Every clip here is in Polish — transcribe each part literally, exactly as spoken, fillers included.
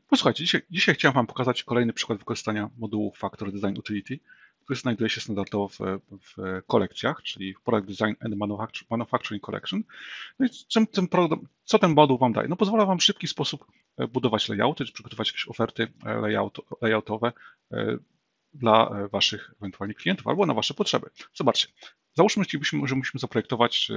Posłuchajcie, dzisiaj, dzisiaj chciałem Wam pokazać kolejny przykład wykorzystania modułu Factory Design Utility, który znajduje się standardowo w, w kolekcjach, czyli w Product Design and Manufacturing Collection. No i czym ten program, co ten moduł Wam daje? No pozwala Wam w szybki sposób budować layouty, czy przygotować jakieś oferty layout, layoutowe dla Waszych ewentualnie klientów albo na Wasze potrzeby. Zobaczcie, załóżmy, że musimy zaprojektować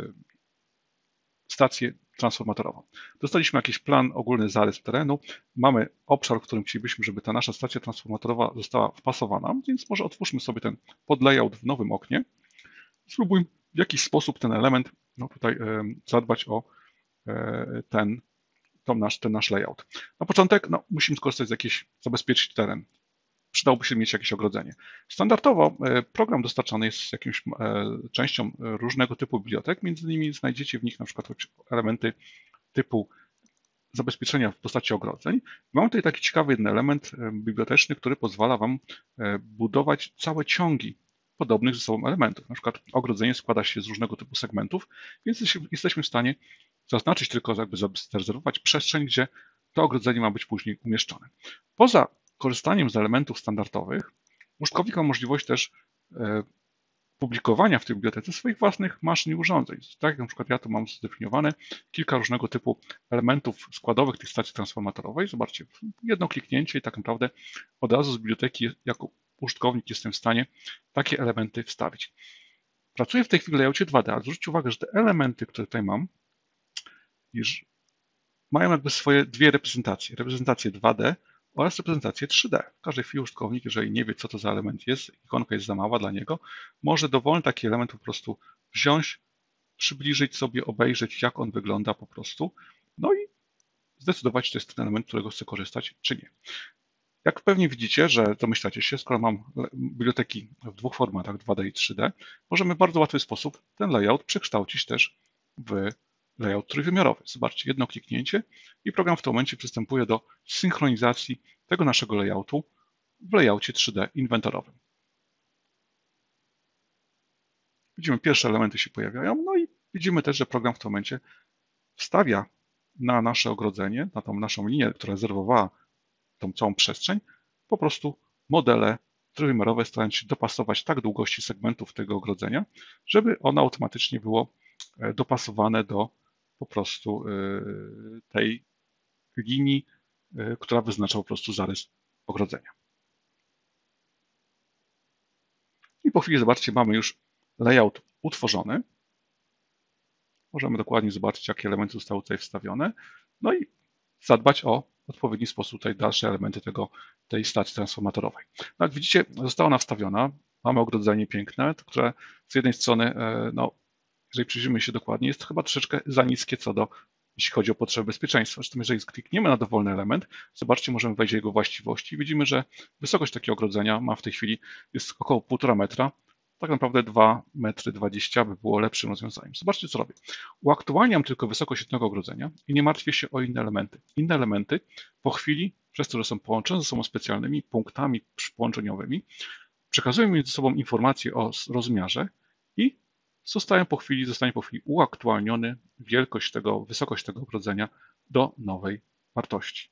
stację transformatorową. Dostaliśmy jakiś plan, ogólny zarys terenu, mamy obszar, w którym chcielibyśmy, żeby ta nasza stacja transformatorowa została wpasowana, więc może otwórzmy sobie ten podlayout w nowym oknie. Spróbujmy w jakiś sposób ten element, no tutaj zadbać o ten, ten, nasz, ten nasz layout. Na początek no, musimy skorzystać z jakiejś, zabezpieczyć teren. Przydałoby się mieć jakieś ogrodzenie. Standardowo program dostarczany jest jakąś częścią różnego typu bibliotek, między innymi znajdziecie w nich na przykład elementy typu zabezpieczenia w postaci ogrodzeń. Mam tutaj taki ciekawy jeden element biblioteczny, który pozwala Wam budować całe ciągi podobnych ze sobą elementów. Na przykład ogrodzenie składa się z różnego typu segmentów, więc jesteśmy w stanie zaznaczyć tylko, jakby zarezerwować przestrzeń, gdzie to ogrodzenie ma być później umieszczone. Poza korzystaniem z elementów standardowych, użytkownik ma możliwość też publikowania w tej bibliotece swoich własnych maszyn i urządzeń. Tak jak na przykład ja tu mam zdefiniowane kilka różnego typu elementów składowych tej stacji transformatorowej. Zobaczcie, jedno kliknięcie i tak naprawdę od razu z biblioteki jako użytkownik jestem w stanie takie elementy wstawić. Pracuję w tej chwili w layoutie dwa D, ale zwróćcie uwagę, że te elementy, które tutaj mam, już mają jakby swoje dwie reprezentacje. Reprezentację dwa D oraz reprezentację trzy D. W każdej chwili użytkownik, jeżeli nie wie, co to za element jest, ikonka jest za mała dla niego, może dowolny taki element po prostu wziąć, przybliżyć sobie, obejrzeć, jak on wygląda po prostu, no i zdecydować, czy to jest ten element, którego chce korzystać, czy nie. Jak pewnie widzicie, że domyślacie się, skoro mam biblioteki w dwóch formatach, dwa D i trzy D, możemy w bardzo łatwy sposób ten layout przekształcić też w layout trójwymiarowy. Zobaczcie, jedno kliknięcie i program w tym momencie przystępuje do synchronizacji tego naszego layoutu w layoutie trzy D inwentorowym. Widzimy, pierwsze elementy się pojawiają, no i widzimy też, że program w tym momencie wstawia na nasze ogrodzenie, na tą naszą linię, która rezerwowała tą całą przestrzeń, po prostu modele trójwymiarowe, starając się dopasować tak długości segmentów tego ogrodzenia, żeby ono automatycznie było dopasowane do po prostu tej linii, która wyznacza po prostu zarys ogrodzenia. I po chwili, zobaczcie, mamy już layout utworzony. Możemy dokładnie zobaczyć, jakie elementy zostały tutaj wstawione. No i zadbać o odpowiedni sposób tutaj dalsze elementy tego, tej stacji transformatorowej. No jak widzicie, została ona wstawiona. Mamy ogrodzenie piękne, które z jednej strony, no, jeżeli przyjrzymy się dokładnie, jest chyba troszeczkę za niskie co do, jeśli chodzi o potrzeby bezpieczeństwa. Zresztą jeżeli klikniemy na dowolny element, zobaczcie, możemy wejść w jego właściwości. Widzimy, że wysokość takiego ogrodzenia ma w tej chwili jest około półtora metra. Tak naprawdę dwa metry dwadzieścia by było lepszym rozwiązaniem. Zobaczcie, co robię. Uaktualniam tylko wysokość jednego ogrodzenia i nie martwię się o inne elementy. Inne elementy po chwili, przez to, że są połączone ze sobą specjalnymi punktami połączeniowymi, przekazują między sobą informacje o rozmiarze i zostają po chwili, zostanie po chwili uaktualniony wielkość tego, wysokość tego ogrodzenia do nowej wartości.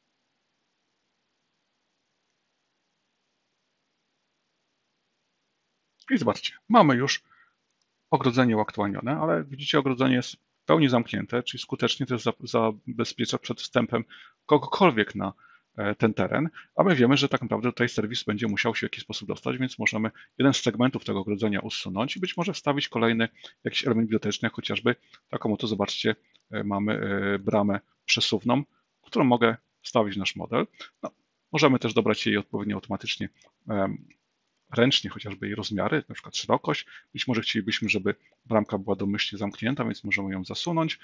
I zobaczcie, mamy już ogrodzenie uaktualnione, ale widzicie, ogrodzenie jest w pełni zamknięte, czyli skutecznie też zabezpiecza przed wstępem kogokolwiek na ten teren, a my wiemy, że tak naprawdę tutaj serwis będzie musiał się w jakiś sposób dostać, więc możemy jeden z segmentów tego ogrodzenia usunąć i być może wstawić kolejny jakiś element biblioteczny, jak chociażby taką oto, zobaczcie, mamy bramę przesuwną, którą mogę wstawić w nasz model. No, możemy też dobrać jej odpowiednio automatycznie ręcznie chociażby jej rozmiary, na przykład szerokość. Być może chcielibyśmy, żeby bramka była domyślnie zamknięta, więc możemy ją zasunąć.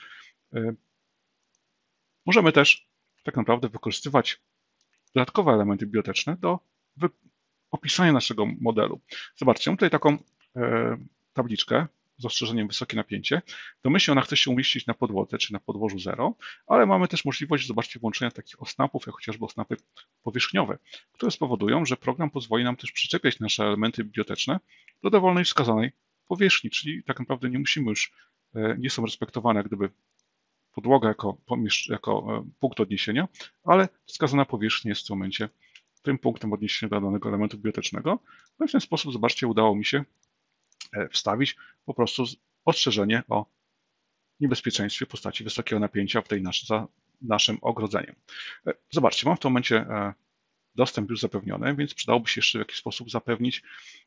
Możemy też tak naprawdę wykorzystywać dodatkowe elementy biblioteczne do opisania naszego modelu. Zobaczcie, mam tutaj taką tabliczkę z ostrzeżeniem wysokie napięcie. Domyślnie ona chce się umieścić na podłodze, czy na podłożu zero, ale mamy też możliwość, zobaczcie, włączenia takich osnapów, jak chociażby osnapy powierzchniowe, które spowodują, że program pozwoli nam też przyczepiać nasze elementy biblioteczne do dowolnej wskazanej powierzchni, czyli tak naprawdę nie musimy już, nie są respektowane jak gdyby podłoga jako, jako punkt odniesienia, ale wskazana powierzchnia jest w tym momencie tym punktem odniesienia do danego elementu bibliotecznego. No i w ten sposób, zobaczcie, udało mi się wstawić po prostu ostrzeżenie o niebezpieczeństwie w postaci wysokiego napięcia w tej nasz, za naszym ogrodzeniem. Zobaczcie, mam w tym momencie dostęp już zapewniony, więc przydałoby się jeszcze w jakiś sposób zapewnić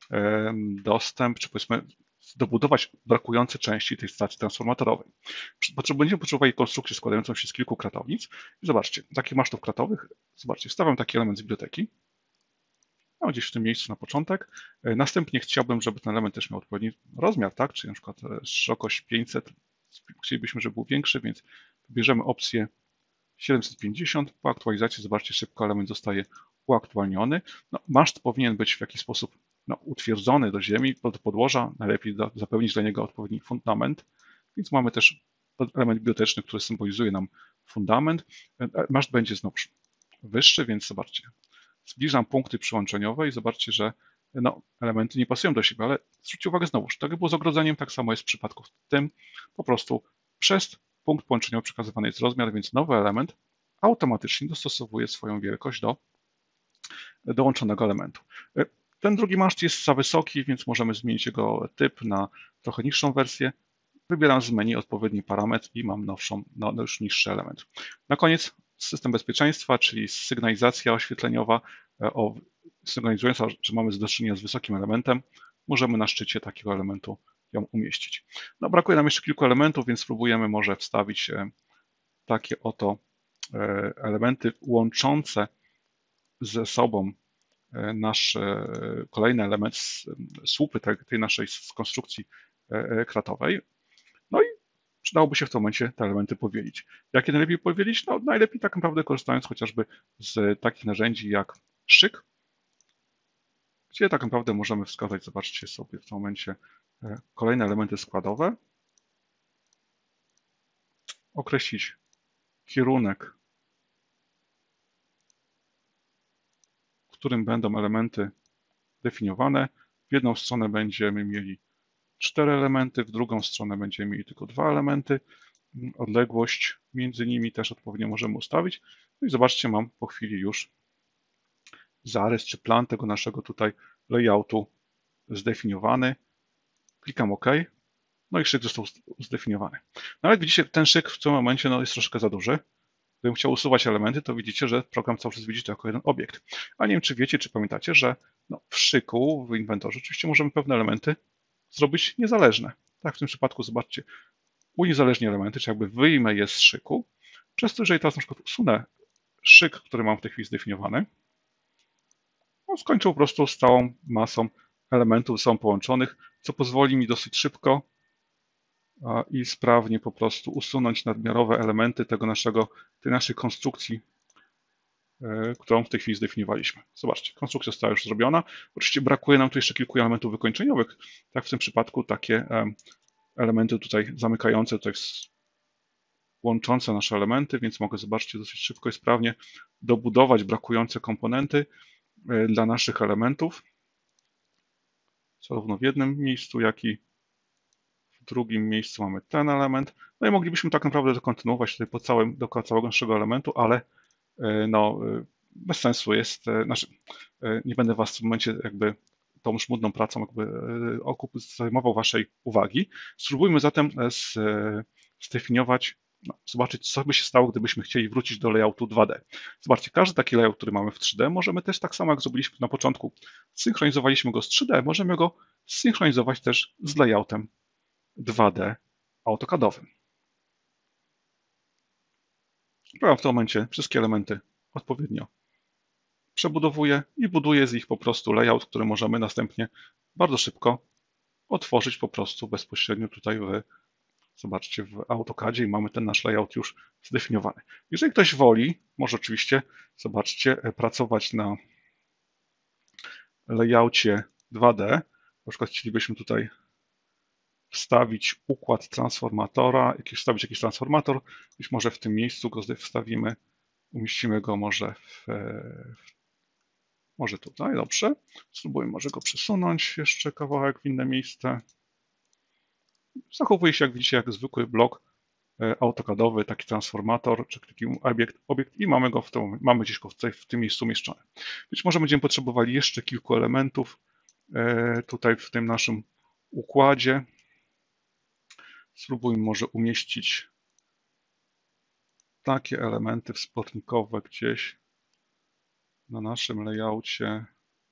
dostęp, czy powiedzmy dobudować brakujące części tej stacji transformatorowej. Będziemy potrzebowali konstrukcję składającą się z kilku kratownic. I zobaczcie, takich masztów kratowych, zobaczcie, wstawiam taki element z biblioteki, no, gdzieś w tym miejscu na początek. Następnie chciałbym, żeby ten element też miał odpowiedni rozmiar, tak, czyli na przykład szerokość pięćset, chcielibyśmy, żeby był większy, więc wybierzemy opcję siedemset pięćdziesiąt. Po aktualizacji, zobaczcie, szybko element zostaje uaktualniony. No, maszt powinien być w jakiś sposób no, utwierdzony do ziemi, do podłoża, najlepiej do, zapewnić dla niego odpowiedni fundament, więc mamy też element biblioteczny, który symbolizuje nam fundament. Maszt będzie znów wyższy, więc zobaczcie, zbliżam punkty przyłączeniowe i zobaczcie, że no, elementy nie pasują do siebie, ale zwróćcie uwagę znowu, tak jak było z ogrodzeniem, tak samo jest w przypadku tym, po prostu przez punkt połączeniowy przekazywany jest rozmiar, więc nowy element automatycznie dostosowuje swoją wielkość do dołączonego elementu. Ten drugi maszt jest za wysoki, więc możemy zmienić jego typ na trochę niższą wersję. Wybieram z menu odpowiedni parametr i mam nowszą, no, już niższy element. Na koniec system bezpieczeństwa, czyli sygnalizacja oświetleniowa, o, sygnalizująca, że mamy do czynienia z wysokim elementem. Możemy na szczycie takiego elementu ją umieścić. No, brakuje nam jeszcze kilku elementów, więc spróbujemy może wstawić takie oto elementy łączące ze sobą nasz kolejny element, słupy tej naszej konstrukcji kratowej. No i przydałoby się w tym momencie te elementy powielić. Jakie najlepiej powielić? No najlepiej tak naprawdę korzystając chociażby z takich narzędzi jak szyk, gdzie tak naprawdę możemy wskazać, zobaczcie sobie w tym momencie kolejne elementy składowe, określić kierunek, w którym będą elementy definiowane. W jedną stronę będziemy mieli cztery elementy, w drugą stronę będziemy mieli tylko dwa elementy. Odległość między nimi też odpowiednio możemy ustawić. No i zobaczcie, mam po chwili już zarys czy plan tego naszego tutaj layoutu zdefiniowany. Klikam OK. No i szyk został zdefiniowany. No ale jak widzicie, ten szyk w tym momencie no, jest troszkę za duży. Gdybym chciał usuwać elementy, to widzicie, że program cały czas widzi to jako jeden obiekt. A nie wiem, czy wiecie, czy pamiętacie, że no, w szyku, w inwentorze oczywiście możemy pewne elementy zrobić niezależne. Tak w tym przypadku zobaczcie, uniezależnię elementy, czy jakby wyjmę je z szyku. Przez to, jeżeli teraz na przykład usunę szyk, który mam w tej chwili zdefiniowany, on skończył po prostu z całą masą elementów ze sobą połączonych, co pozwoli mi dosyć szybko i sprawnie po prostu usunąć nadmiarowe elementy tego naszego, tej naszej konstrukcji, którą w tej chwili zdefiniowaliśmy. Zobaczcie, konstrukcja została już zrobiona. Oczywiście brakuje nam tu jeszcze kilku elementów wykończeniowych. Tak w tym przypadku takie elementy tutaj zamykające, tutaj łączące nasze elementy, więc mogę, zobaczcie, dosyć szybko i sprawnie dobudować brakujące komponenty dla naszych elementów, zarówno w jednym miejscu, jak i w drugim miejscu mamy ten element. No i moglibyśmy tak naprawdę kontynuować tutaj po całym, dookoła całego naszego elementu, ale no, bez sensu jest, znaczy nie będę Was w tym momencie jakby tą żmudną pracą jakby okup zajmował Waszej uwagi. Spróbujmy zatem zdefiniować, no, zobaczyć, co by się stało, gdybyśmy chcieli wrócić do layoutu dwa D. Zobaczcie, każdy taki layout, który mamy w trzy D, możemy też tak samo, jak zrobiliśmy na początku, synchronizowaliśmy go z trzy D, możemy go zsynchronizować też z layoutem dwa D AutoCADowym. Program w tym momencie wszystkie elementy odpowiednio przebudowuje i buduje z nich po prostu layout, który możemy następnie bardzo szybko otworzyć po prostu bezpośrednio tutaj w, zobaczcie, w AutoCADzie i mamy ten nasz layout już zdefiniowany. Jeżeli ktoś woli, może oczywiście, zobaczcie, pracować na layoutie dwa D, na przykład chcielibyśmy tutaj wstawić układ transformatora, jakiś, wstawić jakiś transformator, być może w tym miejscu go wstawimy, umieścimy go może w, w może tutaj, dobrze. Spróbujmy może go przesunąć jeszcze kawałek w inne miejsce. Zachowuje się, jak widzicie, jak zwykły blok AutoCADowy, taki transformator, czy taki obiekt, obiekt i mamy go w tym, mamy gdzieś go w, tej, w tym miejscu umieszczony. Być może będziemy potrzebowali jeszcze kilku elementów tutaj w tym naszym układzie. Spróbujmy może umieścić takie elementy wspornikowe gdzieś na naszym layoutie.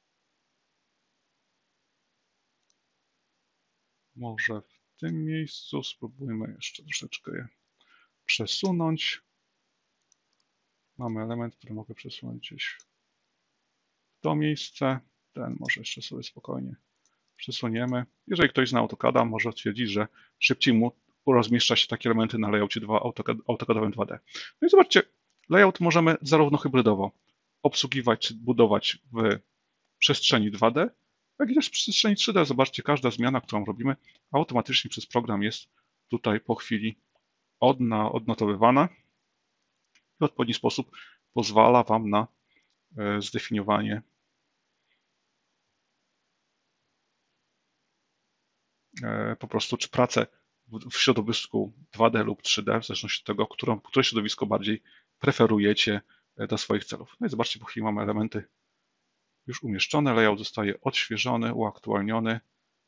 Może w tym miejscu spróbujmy jeszcze troszeczkę je przesunąć. Mamy element, który mogę przesunąć gdzieś w to miejsce. Ten może jeszcze sobie spokojnie przesuniemy. Jeżeli ktoś zna AutoCADa, może stwierdzić, że szybciej mu rozmieszcza się takie elementy na layoutie dwa, AutoCADowym dwa D. No i zobaczcie, layout możemy zarówno hybrydowo obsługiwać czy budować w przestrzeni dwa D, jak i też w przestrzeni trzy D. Zobaczcie, każda zmiana, którą robimy, automatycznie przez program jest tutaj po chwili odna, odnotowywana i w odpowiedni sposób pozwala Wam na zdefiniowanie po prostu, czy pracę w środowisku dwa D lub trzy D, w zależności od tego, którą, które środowisko bardziej preferujecie do swoich celów. No i zobaczcie, po chwili mamy elementy już umieszczone, layout zostaje odświeżony, uaktualniony.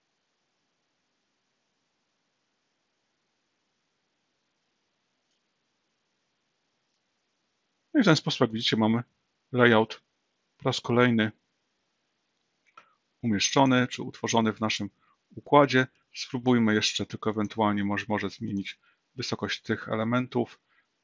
No i w ten sposób, jak widzicie, mamy layout po raz kolejny umieszczony, czy utworzony w naszym układzie. Spróbujmy jeszcze tylko ewentualnie może, może zmienić wysokość tych elementów.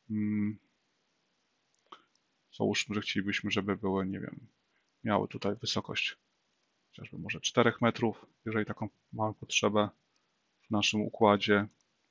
Załóżmy, że chcielibyśmy, żeby były, nie wiem, miały tutaj wysokość chociażby może czterech metrów, jeżeli taką mamy potrzebę w naszym układzie.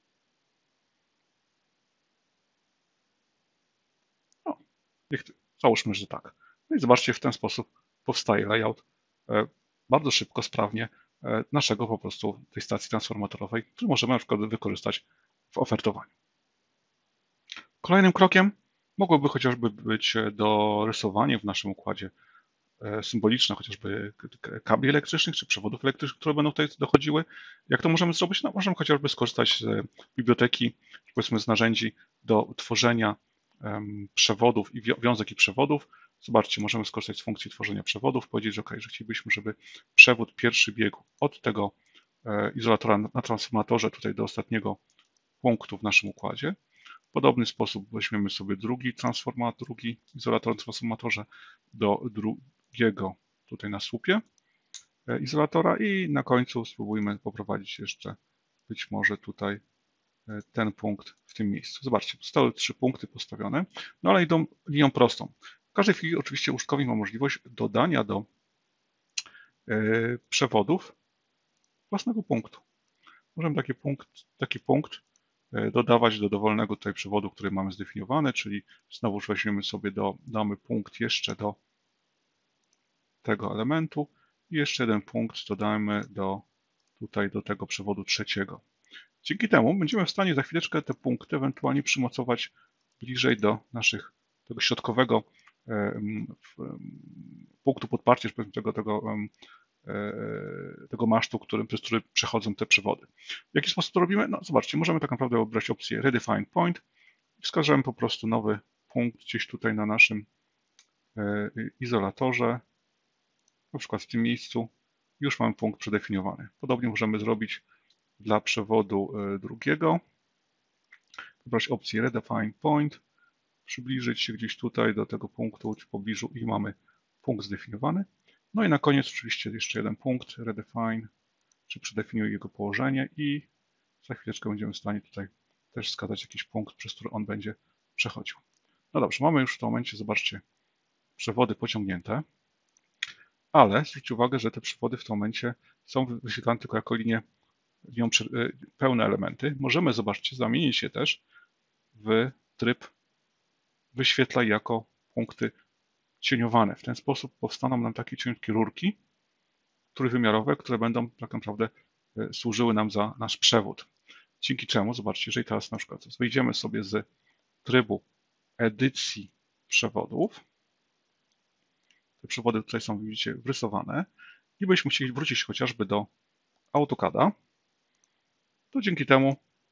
No, załóżmy, że tak. No i zobaczcie, w ten sposób powstaje layout bardzo szybko, sprawnie naszego po prostu tej stacji transformatorowej, który możemy na przykład wykorzystać w ofertowaniu. Kolejnym krokiem mogłoby chociażby być dorysowanie w naszym układzie symboliczne, chociażby kabli elektrycznych czy przewodów elektrycznych, które będą tutaj dochodziły. Jak to możemy zrobić? No, możemy chociażby skorzystać z biblioteki, powiedzmy z narzędzi do tworzenia przewodów i wiązek i przewodów. Zobaczcie, możemy skorzystać z funkcji tworzenia przewodów, powiedzieć, że, okay, że chcielibyśmy, żeby przewód pierwszy biegł od tego izolatora na transformatorze tutaj do ostatniego punktu w naszym układzie. W podobny sposób weźmiemy sobie drugi transformator, drugi izolator na transformatorze do drugiego tutaj na słupie izolatora i na końcu spróbujmy poprowadzić jeszcze być może tutaj ten punkt w tym miejscu. Zobaczcie, zostały trzy punkty postawione, no ale idą linią prostą. W każdej chwili oczywiście użytkownik ma możliwość dodania do przewodów własnego punktu. Możemy taki punkt, taki punkt dodawać do dowolnego tutaj przewodu, który mamy zdefiniowany, czyli znowu weźmiemy sobie, do, damy punkt jeszcze do tego elementu i jeszcze jeden punkt dodamy do, tutaj do tego przewodu trzeciego. Dzięki temu będziemy w stanie za chwileczkę te punkty ewentualnie przymocować bliżej do naszych, tego środkowego punktu podparcia, tego, tego, tego masztu, którym, przez który przechodzą te przewody. W jaki sposób to robimy? No zobaczcie, możemy tak naprawdę wybrać opcję Redefine Point i wskażemy po prostu nowy punkt gdzieś tutaj na naszym izolatorze, na przykład w tym miejscu już mamy punkt przedefiniowany. Podobnie możemy zrobić dla przewodu drugiego. Wybrać opcję Redefine Point, przybliżyć się gdzieś tutaj do tego punktu w pobliżu i mamy punkt zdefiniowany. No i na koniec oczywiście jeszcze jeden punkt, Redefine, czy przedefiniuj jego położenie i za chwileczkę będziemy w stanie tutaj też wskazać jakiś punkt, przez który on będzie przechodził. No dobrze, mamy już w tym momencie, zobaczcie, przewody pociągnięte, ale zwróćcie uwagę, że te przewody w tym momencie są wyświetlane tylko jako linie, linią pełne elementy. Możemy, zobaczcie, zamienić je też w tryb wyświetlaj jako punkty cieniowane. W ten sposób powstaną nam takie cienkie rurki trójwymiarowe, które będą tak naprawdę służyły nam za nasz przewód. Dzięki czemu, zobaczcie, jeżeli teraz na przykład wyjdziemy sobie z trybu edycji przewodów, te przewody tutaj są, widzicie, wrysowane i byśmy chcieli wrócić chociażby do AutoCADa, to dzięki temu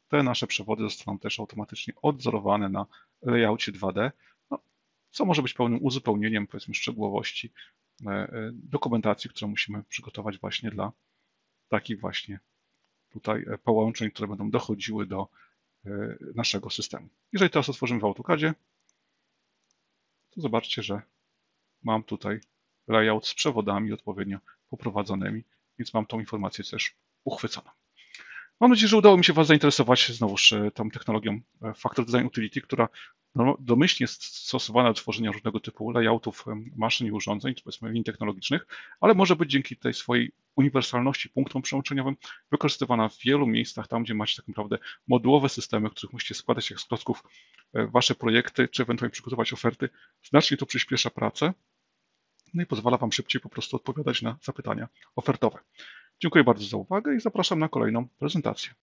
te nasze przewody zostaną też automatycznie odwzorowane na layoutie dwa D, no, co może być pełnym uzupełnieniem, powiedzmy, szczegółowości dokumentacji, którą musimy przygotować właśnie dla takich właśnie tutaj połączeń, które będą dochodziły do naszego systemu. Jeżeli teraz otworzymy w AutoCADzie, to zobaczcie, że mam tutaj layout z przewodami odpowiednio poprowadzonymi, więc mam tą informację też uchwyconą. Mam nadzieję, że udało mi się Was zainteresować znowuż tą technologią Factor Design Utility, która domyślnie jest stosowana do tworzenia różnego typu layoutów maszyn i urządzeń, powiedzmy linii technologicznych, ale może być dzięki tej swojej uniwersalności, punktom przełączeniowym wykorzystywana w wielu miejscach, tam gdzie macie tak naprawdę modułowe systemy, których musicie składać jak z klocków Wasze projekty, czy ewentualnie przygotować oferty. Znacznie to przyspiesza pracę, no i pozwala Wam szybciej po prostu odpowiadać na zapytania ofertowe. Dziękuję bardzo za uwagę i zapraszam na kolejną prezentację.